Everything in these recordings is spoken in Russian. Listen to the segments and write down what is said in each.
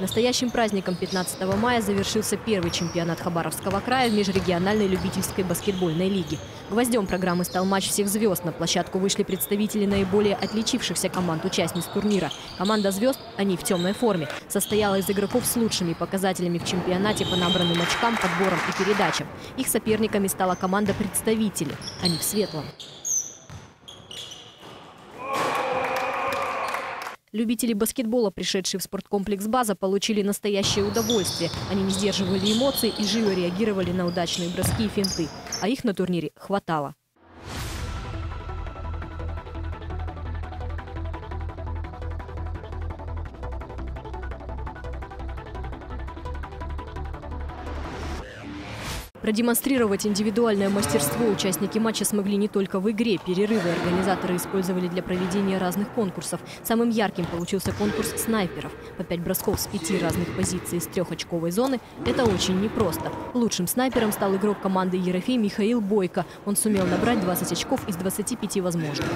Настоящим праздником 15 мая завершился первый чемпионат Хабаровского края в межрегиональной любительской баскетбольной лиге. Гвоздем программы стал матч всех звезд. На площадку вышли представители наиболее отличившихся команд-участниц турнира. Команда звезд, они в темной форме, состояла из игроков с лучшими показателями в чемпионате по набранным очкам, подборам и передачам. Их соперниками стала команда представителей, они в светлом. Любители баскетбола, пришедшие в спорткомплекс «База», получили настоящее удовольствие. Они не сдерживали эмоций и живо реагировали на удачные броски и финты. А их на турнире хватало. Продемонстрировать индивидуальное мастерство участники матча смогли не только в игре. Перерывы организаторы использовали для проведения разных конкурсов. Самым ярким получился конкурс снайперов. По 5 бросков с 5 разных позиций из 3-очковой зоны – это очень непросто. Лучшим снайпером стал игрок команды «Ерофей» Михаил Бойко. Он сумел набрать 20 очков из 25 возможных.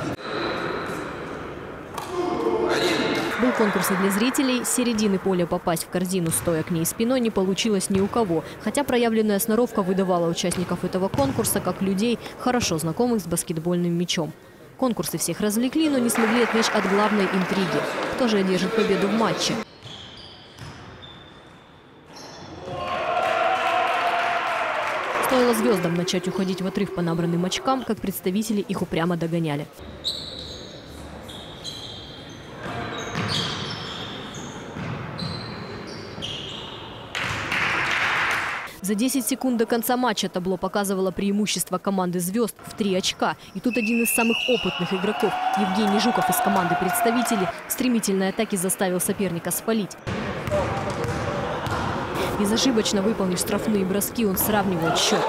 Был конкурс и для зрителей. С середины поля попасть в корзину, стоя к ней спиной, не получилось ни у кого. Хотя проявленная сноровка выдавала участников этого конкурса как людей, хорошо знакомых с баскетбольным мячом. Конкурсы всех развлекли, но не смогли отвлечь от главной интриги. Кто же одержит победу в матче? Стоило звездам начать уходить в отрыв по набранным очкам, как представители их упрямо догоняли. За 10 секунд до конца матча табло показывало преимущество команды звезд в 3 очка. И тут один из самых опытных игроков, Евгений Жуков из команды представителей, в стремительной атаке заставил соперника спалить. Безошибочно выполнив штрафные броски, он сравнивает счет.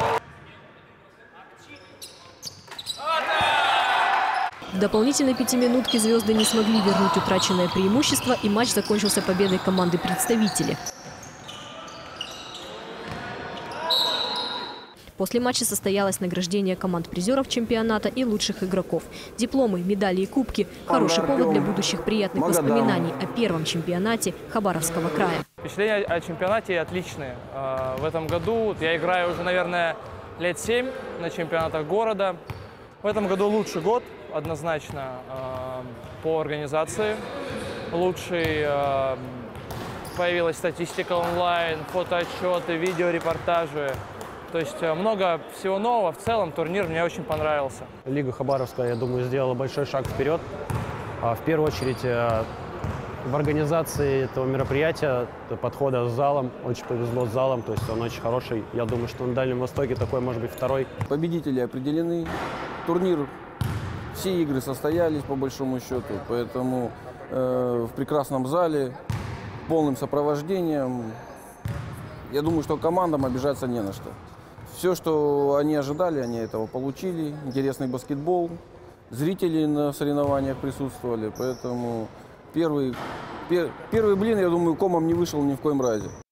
В дополнительной 5-минутке звезды не смогли вернуть утраченное преимущество, и матч закончился победой команды представителей. После матча состоялось награждение команд-призеров чемпионата и лучших игроков. Дипломы, медали и кубки – хороший повод для будущих приятных воспоминаний о первом чемпионате Хабаровского края. Впечатления о чемпионате отличные. В этом году я играю уже, наверное, лет 7 на чемпионатах города. В этом году лучший год, однозначно, по организации. Лучший, появилась статистика онлайн, фотоотчеты, видеорепортажи. То есть много всего нового. В целом турнир мне очень понравился. Лига Хабаровская, я думаю, сделала большой шаг вперед. В первую очередь в организации этого мероприятия, подхода с залом. Очень повезло с залом, то есть он очень хороший. Я думаю, что на Дальнем Востоке такой может быть второй. Победители определены. Турнир, все игры состоялись по большому счету, поэтому в прекрасном зале, полным сопровождением. Я думаю, что командам обижаться не на что. Все, что они ожидали, они этого получили. Интересный баскетбол. Зрители на соревнованиях присутствовали. Поэтому первый блин, я думаю, комом не вышел ни в коем разе.